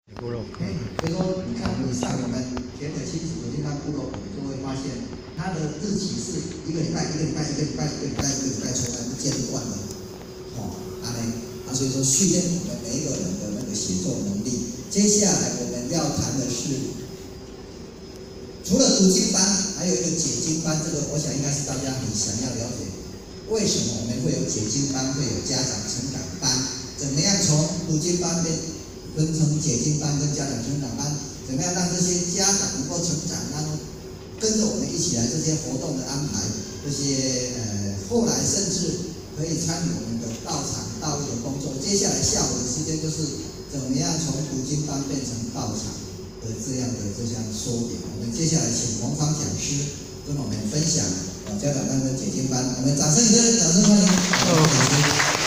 部落。 所以说，像以上我们田尾亲子健康部落，我们就会发现，它的日期是一个礼拜出来不间断的，所以说训练我们每一个人的那个写作能力。接下来我们要谈的是，除了读经班，还有一个解经班，这个我想应该是大家很想要了解，为什么我们会有解经班，会有家长成长班？怎么样从读经班分成解经班跟家长成长班？怎么样让这些家长能够成长，然后跟着我们一起来这些活动的安排，这些后来甚至可以参与我们的道场道义的工作。接下来下午的时间就是怎么样从读经班变成道场的这样缩点。我们接下来请王芳讲师跟我们分享家长班跟解经班。我们掌声欢迎王讲师。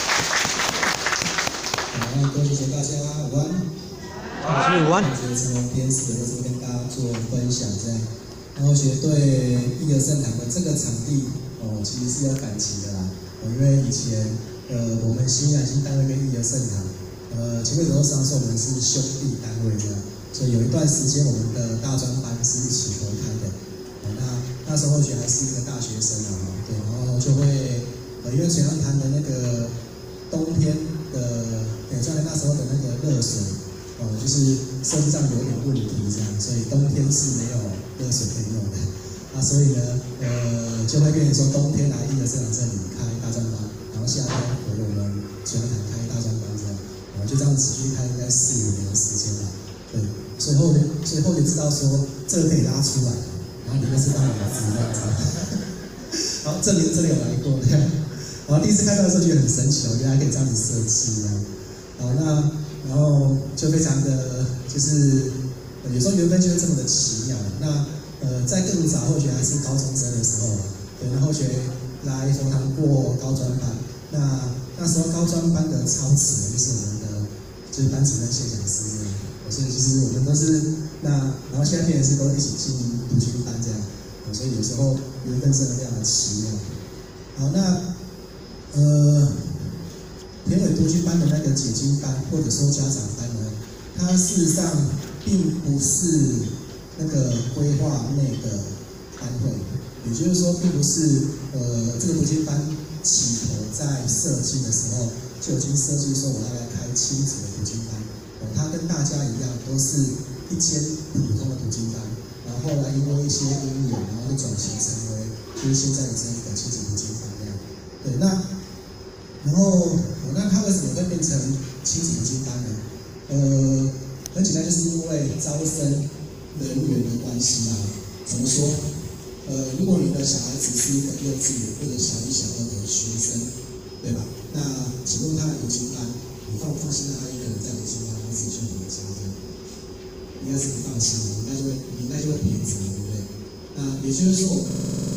各位同学大家午安。 午安。 同学成为天使的，就是跟大家做分享这样。然后学对育儿圣堂的这个场地其实是有感情的啦。因为以前我们新南新单位跟育儿圣堂前面头上说我们是兄弟单位这样，所以有一段时间我们的大专班是一起合开的。那时候学还是一个大学生啊，对，然后就会因为水阳潭的那个冬天的虽然那时候的那个热水就是设计上有点问题这样，所以冬天是没有热水可以用的。所以呢就会变成说冬天来育儿圣堂这里开大专班，然后夏天回我们水阳潭开大专班这样，就这样持续开应该4-5年的时间吧。对，所以后面知道说这个可以拉出来，然后里面是当名字这样子。然后这里有来过这样，然后第一次看到的时候觉得很神奇原来可以这样子设计这样。然后就非常的就是有时候缘分就是这么的奇妙。那在更早后学还是高中生的时候，对，那后学来佛堂过高专班，那时候高专班的操持呢，就是我们的就是班主任谢讲师这样，所以其实我们都是然后现在变成是都一起进读经班这样，所以有时候缘分真的非常的奇妙。好，那田尾读经班的那个解经班，或者说家长班呢，它事实上并不是那个规划内的班会，也就是说，并不是这个读经班起头在设计的时候就已经设计说我要来开亲子的读经班，它跟大家一样都是一间普通的读经班，然后后来因为一些因缘，然后就转型成为就是现在的这个亲子读经班那样。对，然后那它为什么会变成亲子读经班呢？很简单，就是因为招生人员的关系怎么说？如果你的小孩子是一个幼稚园或者小1、小2的学生，对吧？那请问他的读经班，你放不放心让他一个人在读经班，他自己去回家这样？应该是不放心的，你应该就会撇着，对不对？那也就是说，